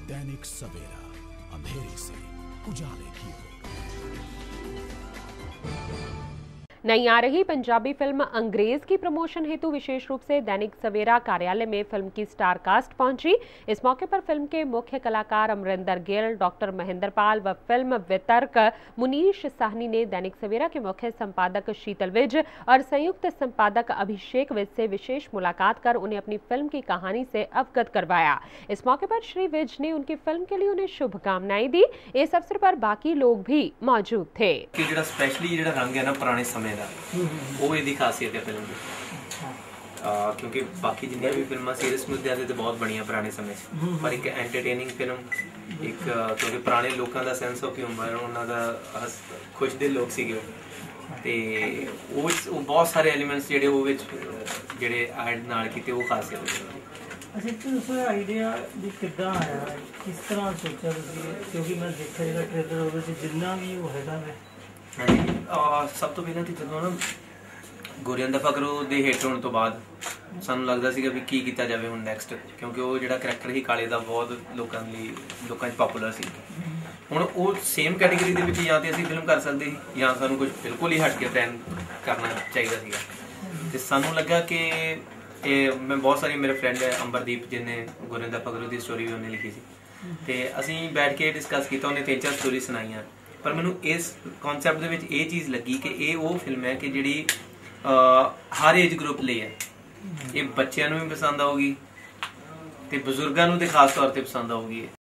दैनिक सवेरा, अंधेरे से उजाले की ओर। नई आ रही पंजाबी फिल्म अंग्रेज की प्रमोशन हेतु विशेष रूप से दैनिक सवेरा कार्यालय में फिल्म की स्टार कास्ट पहुंची। इस मौके पर फिल्म के मुख्य कलाकार अमरिंदर गिल, डॉक्टर महेंद्र पाल व फिल्म वितरक मुनीश साहनी ने दैनिक सवेरा के मुख्य संपादक शीतल विज और संयुक्त संपादक अभिषेक विज से विशेष मुलाकात कर उन्हें अपनी फिल्म की कहानी से अवगत करवाया। इस मौके पर श्री विज ने उनकी फिल्म के लिए उन्हें शुभकामनाएं दी। इस अवसर पर बाकी लोग भी मौजूद थे। पुराने समय वो यही खासियत है फिल्म की, क्योंकि बाकी जिन्हें भी फिल्म सीरियस मुद्दे ते बहुत बढ़िया पुराने समय पर एक एंटरटेनिंग फिल्म, एक क्योंकि पुराने लोगों का सेंस ऑफ ह्यूमर, उन्होंने खुश दिल लोग सीगे ते बहुत सारे एलिमेंट्स जेडे ऐड नाल कीते वो खासियत है। अच्छा तो आइडिया भी किद्दां आया, किस तरह सोचा तुसीं? क्योंकि मैं देखा जो ट्रेलर वो जिन्ना भी वो हैगा है। हाँ जी, सब तो पहले तो जो ना गुरिंदर फकरू के हिट होने तो बाद सानू लगता सी भी की किया जाए हुण नैक्सट, क्योंकि वो जो करैक्टर ही काले का बहुत लोगों पॉपूलर सी। हुण वो सेम कैटेगरी के या तो असीं फिल्म कर सकते या सानू कुछ बिल्कुल ही हट के प्लान करना चाहिए तो सानू लगा कि मैं बहुत सारी मेरे फ्रेंड है अंबरदीप जिन्हें गुरिंदर फकरू की स्टोरी भी उन्हें लिखी सी ते असीं बैठ के डिस्कस किया, उन्हें 3-4 स्टोरी सुनाइयां। पर मैनू इस कॉन्सैप्ट ये चीज़ लगी कि ये वो फिल्म है कि जी हर एज ग्रुप लिए है, ये बच्चों भी पसंद आऊगी तो बजुर्गों को खास तौर पर पसंद आऊगी।